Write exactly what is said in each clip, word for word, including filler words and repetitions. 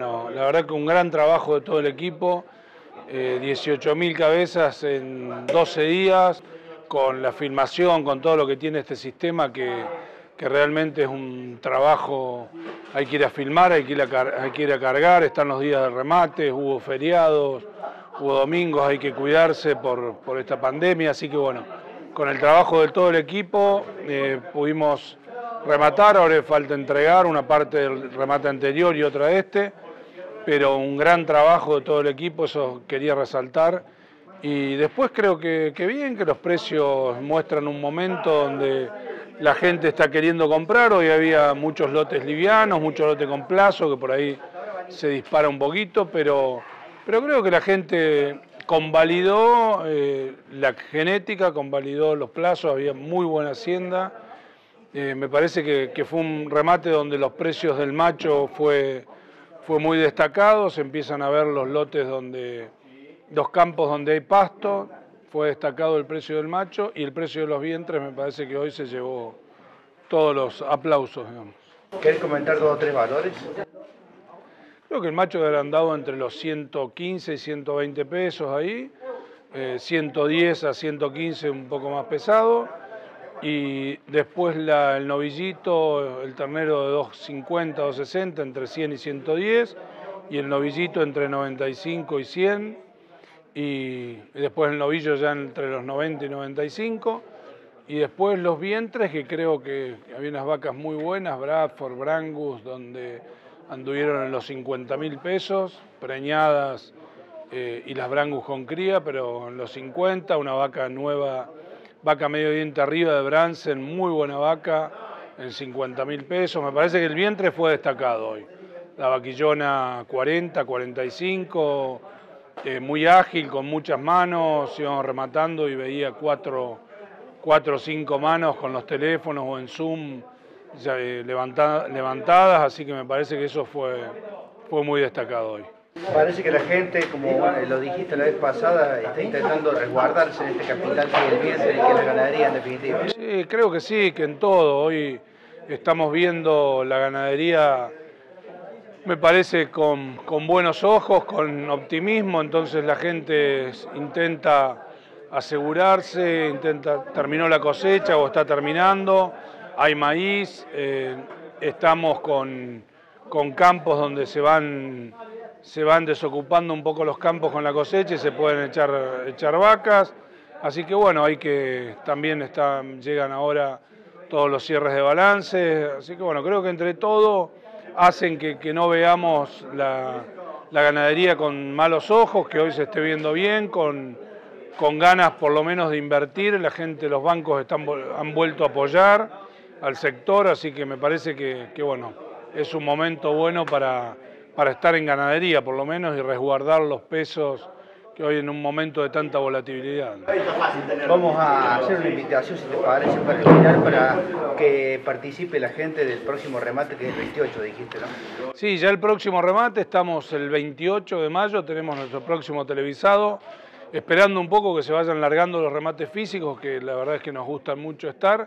No, la verdad que un gran trabajo de todo el equipo, eh, dieciocho mil cabezas en doce días, con la filmación, con todo lo que tiene este sistema, que, que realmente es un trabajo, hay que ir a filmar, hay que ir a, hay que ir a cargar, están los días de remate, hubo feriados, hubo domingos, hay que cuidarse por, por esta pandemia, así que bueno, con el trabajo de todo el equipo eh, pudimos rematar, ahora falta entregar una parte del remate anterior y otra de este, pero un gran trabajo de todo el equipo, eso quería resaltar. Y después creo que, que bien, que los precios muestran un momento donde la gente está queriendo comprar. Hoy había muchos lotes livianos, muchos lotes con plazo, que por ahí se dispara un poquito, pero, pero creo que la gente convalidó eh, la genética, convalidó los plazos, había muy buena hacienda. Eh, me parece que, que fue un remate donde los precios del macho fue, fue muy destacado, se empiezan a ver los lotes donde, los campos donde hay pasto, fue destacado el precio del macho y el precio de los vientres me parece que hoy se llevó todos los aplausos, digamos. ¿Querés comentar dos o tres valores? Creo que el macho habrá andado entre los ciento quince y ciento veinte pesos ahí, eh, ciento diez a ciento quince un poco más pesado. Y después la, el novillito, el ternero de dos cincuenta, dos sesenta, entre cien y ciento diez, y el novillito entre noventa y cinco y cien, y después el novillo ya entre los noventa y noventa y cinco, y después los vientres, que creo que había unas vacas muy buenas, Bradford, Brangus, donde anduvieron en los cincuenta mil pesos, preñadas, eh, y las Brangus con cría, pero en los cincuenta, una vaca nueva, vaca medio diente arriba de Bransen, muy buena vaca, en cincuenta mil pesos. Me parece que el vientre fue destacado hoy. La vaquillona cuarenta, cuarenta y cinco, eh, muy ágil, con muchas manos, íbamos rematando y veía cuatro, cuatro o cinco manos con los teléfonos o en Zoom ya, eh, levanta, levantadas, así que me parece que eso fue, fue muy destacado hoy. Parece que la gente, como lo dijiste la vez pasada, está intentando resguardarse en este capital que es el vientre y que es la ganadería en definitiva. Sí, creo que sí, que en todo. Hoy estamos viendo la ganadería, me parece, con, con buenos ojos, con optimismo, entonces la gente intenta asegurarse, intenta, terminó la cosecha o está terminando, hay maíz, eh, estamos con, con campos donde se van... se van desocupando un poco los campos con la cosecha y se pueden echar, echar vacas. Así que bueno, hay que también están, llegan ahora todos los cierres de balance. Así que bueno, creo que entre todo hacen que, que no veamos la, la ganadería con malos ojos, que hoy se esté viendo bien, con, con ganas por lo menos de invertir. La gente, los bancos están, han vuelto a apoyar al sector, así que me parece que, que bueno, es un momento bueno para... para estar en ganadería por lo menos y resguardar los pesos que hoy en un momento de tanta volatilidad. Vamos a hacer una invitación, si te parece, para el final, para que participe la gente del próximo remate, que es el veintiocho, dijiste, ¿no? Sí, ya el próximo remate, estamos el veintiocho de mayo, tenemos nuestro próximo televisado, esperando un poco que se vayan largando los remates físicos, que la verdad es que nos gustan mucho estar,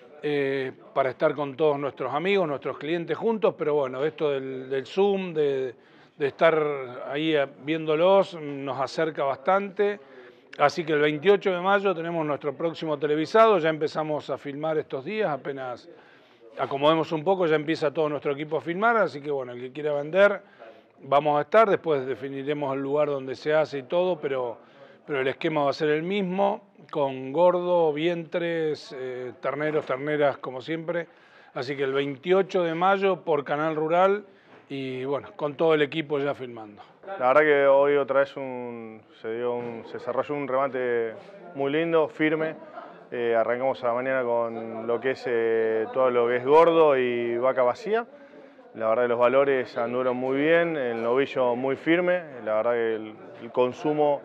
Eh, para estar con todos nuestros amigos, nuestros clientes juntos, pero bueno, esto del, del Zoom, de, de estar ahí viéndolos, nos acerca bastante. Así que el veintiocho de mayo tenemos nuestro próximo televisado, ya empezamos a filmar estos días, apenas acomodemos un poco, ya empieza todo nuestro equipo a filmar, así que bueno, el que quiera vender, vamos a estar, después definiremos el lugar donde se hace y todo, pero... pero el esquema va a ser el mismo, con gordo, vientres, eh, terneros, terneras, como siempre. Así que el veintiocho de mayo por Canal Rural y bueno, con todo el equipo ya filmando. La verdad que hoy otra vez un, se, dio un, se desarrolló un remate muy lindo, firme. Eh, arrancamos a la mañana con lo que es eh, todo lo que es gordo y vaca vacía. La verdad que los valores anduvieron muy bien, el novillo muy firme. La verdad que el, el consumo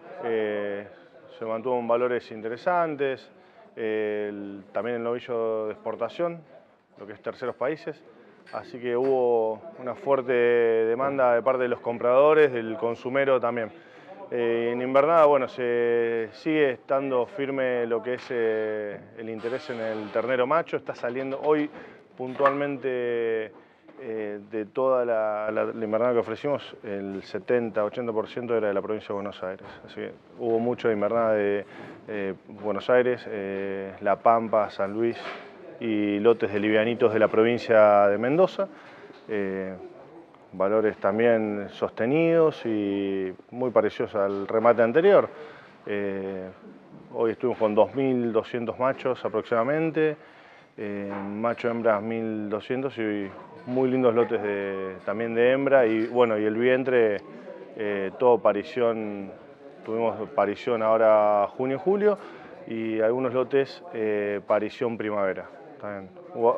Eh, se mantuvo en valores interesantes, eh, el, también el novillo de exportación, lo que es terceros países, así que hubo una fuerte demanda de parte de los compradores, del consumero también. Eh, en invernada, bueno, se sigue estando firme lo que es eh, el interés en el ternero macho, está saliendo hoy puntualmente eh, de toda la, la, la invernada que ofrecimos, el setenta ochenta por ciento era de la provincia de Buenos Aires. Así que hubo mucho de invernada de eh, Buenos Aires, eh, La Pampa, San Luis y lotes de livianitos de la provincia de Mendoza. Eh, valores también sostenidos y muy parecidos al remate anterior. Eh, hoy estuvimos con dos mil doscientos machos aproximadamente, eh, macho hembras mil doscientos y muy lindos lotes de, también de hembra y bueno, y el vientre, eh, todo parición, tuvimos parición ahora junio y julio y algunos lotes eh, parición primavera. También.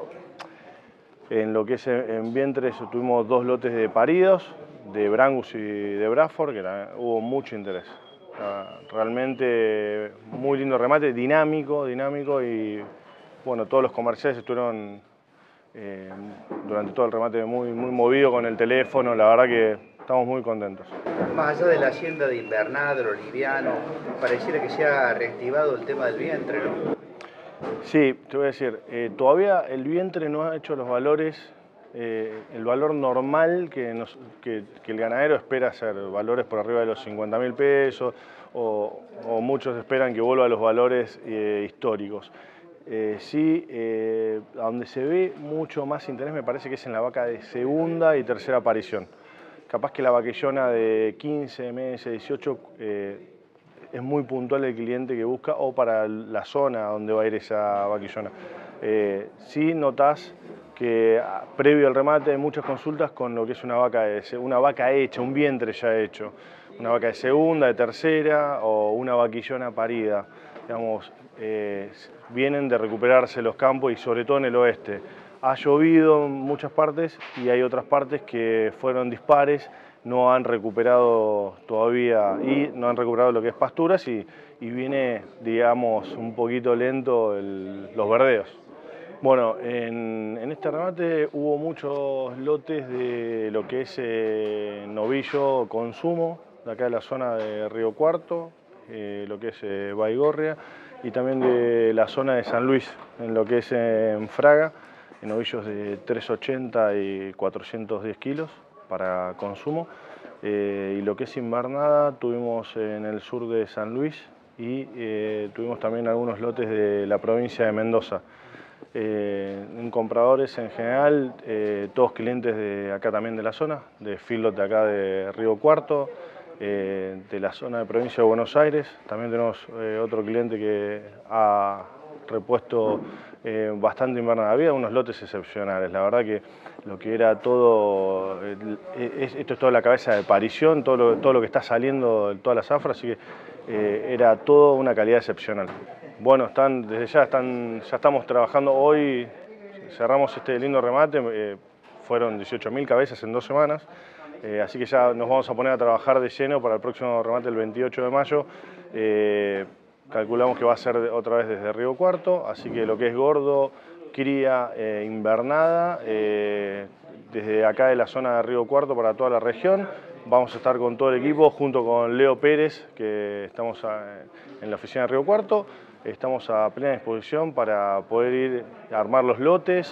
En lo que es en vientres tuvimos dos lotes de paridos, de Brangus y de Bradford, que la, hubo mucho interés. Realmente muy lindo remate, dinámico, dinámico y bueno, todos los comerciales estuvieron eh, durante todo el remate muy, muy movido con el teléfono, la verdad que estamos muy contentos. Más allá de la hacienda de invernada, de lo liviano, pareciera que se ha reactivado el tema del vientre, ¿no? Sí, te voy a decir, eh, todavía el vientre no ha hecho los valores, eh, el valor normal que, nos, que, que el ganadero espera hacer, valores por arriba de los cincuenta mil pesos, o, o muchos esperan que vuelva a los valores eh, históricos. Eh, sí, eh, a donde se ve mucho más interés me parece que es en la vaca de segunda y tercera aparición. Capaz que la vaquillona de quince meses, dieciocho, eh, es muy puntual el cliente que busca o para la zona donde va a ir esa vaquillona. Eh, sí notás que previo al remate hay muchas consultas con lo que es una vaca, de, una vaca hecha, un vientre ya hecho, una vaca de segunda, de tercera o una vaquillona parida. Digamos, eh, vienen de recuperarse los campos y sobre todo en el oeste. Ha llovido en muchas partes y hay otras partes que fueron dispares, no han recuperado todavía y no han recuperado lo que es pasturas y, y viene, digamos, un poquito lento el, los verdeos. Bueno, en, en este remate hubo muchos lotes de lo que es eh, novillo consumo, de acá de la zona de Río Cuarto, eh, lo que es eh, Baigorria y también de la zona de San Luis, en lo que es eh, en Fraga, en novillos de trescientos ochenta y cuatrocientos diez kilos para consumo, eh, y lo que es invernada tuvimos en el sur de San Luis y eh, tuvimos también algunos lotes de la provincia de Mendoza. Eh, en compradores en general, eh, todos clientes de acá también de la zona, de feedlot de acá de Río Cuarto, eh, de la zona de provincia de Buenos Aires. También tenemos eh, otro cliente que ha repuesto eh, bastante invernada. Había unos lotes excepcionales, la verdad que lo que era todo, eh, esto es toda la cabeza de parición, todo lo, todo lo que está saliendo de todas las zafras, así que eh, era todo una calidad excepcional. Bueno, están, desde ya, están, ya estamos trabajando hoy, cerramos este lindo remate, eh, fueron dieciocho mil cabezas en dos semanas, eh, así que ya nos vamos a poner a trabajar de lleno para el próximo remate el veintiocho de mayo. Eh, calculamos que va a ser otra vez desde Río Cuarto, así que lo que es gordo, cría, eh, invernada, eh, desde acá de la zona de Río Cuarto para toda la región. Vamos a estar con todo el equipo junto con Leo Pérez, que estamos a, en la oficina de Río Cuarto. Estamos a plena disposición para poder ir a armar los lotes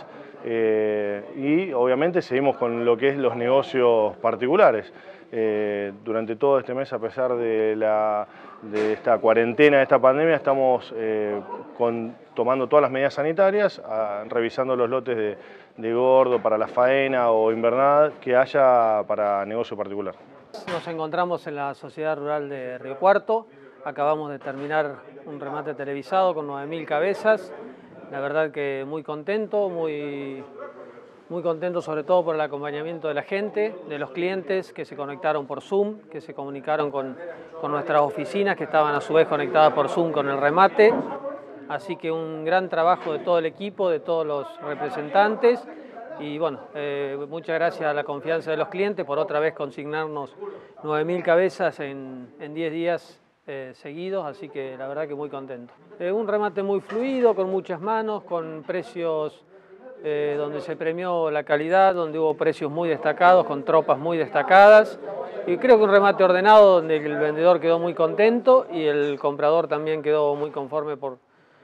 eh, y obviamente seguimos con lo que es los negocios particulares. Eh, durante todo este mes, a pesar de, la, de esta cuarentena, de esta pandemia, estamos eh, con, tomando todas las medidas sanitarias, a, revisando los lotes de, de gordo para la faena o invernada que haya para negocio particular. Nos encontramos en la Sociedad Rural de Río Cuarto. Acabamos de terminar un remate televisado con nueve mil cabezas. La verdad que muy contento, muy, muy contento sobre todo por el acompañamiento de la gente, de los clientes que se conectaron por Zoom, que se comunicaron con, con nuestras oficinas que estaban a su vez conectadas por Zoom con el remate. Así que un gran trabajo de todo el equipo, de todos los representantes. Y bueno, eh, muchas gracias a la confianza de los clientes por otra vez consignarnos nueve mil cabezas en, en diez días Eh, seguidos, así que la verdad que muy contento. Eh, un remate muy fluido, con muchas manos, con precios eh, donde se premió la calidad, donde hubo precios muy destacados, con tropas muy destacadas. Y creo que un remate ordenado donde el vendedor quedó muy contento y el comprador también quedó muy conforme por,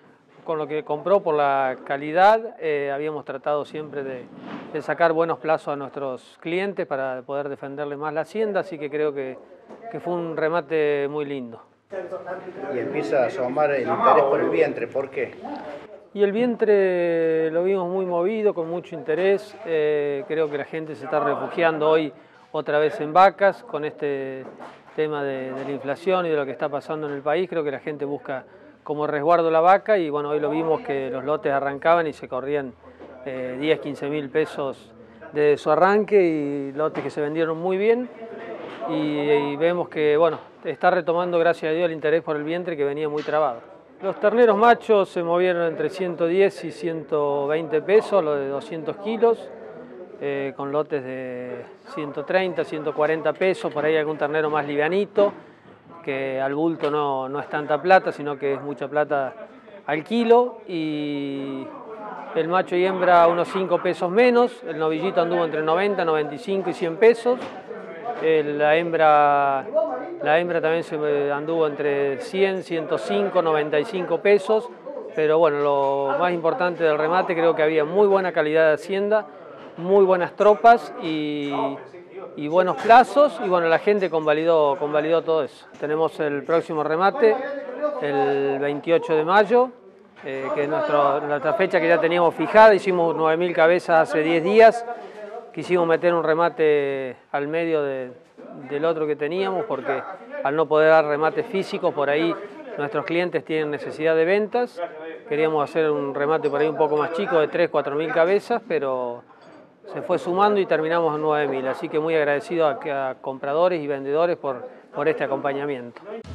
con lo que compró, por la calidad. Eh, habíamos tratado siempre de, de sacar buenos plazos a nuestros clientes para poder defenderle más la hacienda, así que creo que, que fue un remate muy lindo. Y empieza a asomar el interés por el vientre, ¿por qué? Y el vientre lo vimos muy movido, con mucho interés. Eh, creo que la gente se está refugiando hoy otra vez en vacas con este tema de, de la inflación y de lo que está pasando en el país. Creo que la gente busca como resguardo la vaca y bueno, hoy lo vimos que los lotes arrancaban y se corrían eh, diez, quince mil pesos de su arranque y lotes que se vendieron muy bien y, y vemos que bueno, está retomando gracias a Dios el interés por el vientre que venía muy trabado. Los terneros machos se movieron entre ciento diez y ciento veinte pesos, los de doscientos kilos, eh, con lotes de ciento treinta, ciento cuarenta pesos, por ahí algún ternero más livianito, que al bulto no, no es tanta plata, sino que es mucha plata al kilo, y el macho y hembra unos cinco pesos menos, el novillito anduvo entre noventa, noventa y cinco y cien pesos, el, la, hembra, la hembra también se anduvo entre cien, ciento cinco, noventa y cinco pesos, pero bueno, lo más importante del remate, creo que había muy buena calidad de hacienda, muy buenas tropas y y buenos plazos, y bueno, la gente convalidó, convalidó todo eso. Tenemos el próximo remate, el veintiocho de mayo, eh, que es nuestro, nuestra fecha que ya teníamos fijada. Hicimos nueve mil cabezas hace diez días, quisimos meter un remate al medio de, del otro que teníamos, porque al no poder dar remates físicos, por ahí nuestros clientes tienen necesidad de ventas. Queríamos hacer un remate por ahí un poco más chico, de tres, cuatro mil cabezas, pero se fue sumando y terminamos en nueve mil, así que muy agradecido a, a compradores y vendedores por, por este acompañamiento.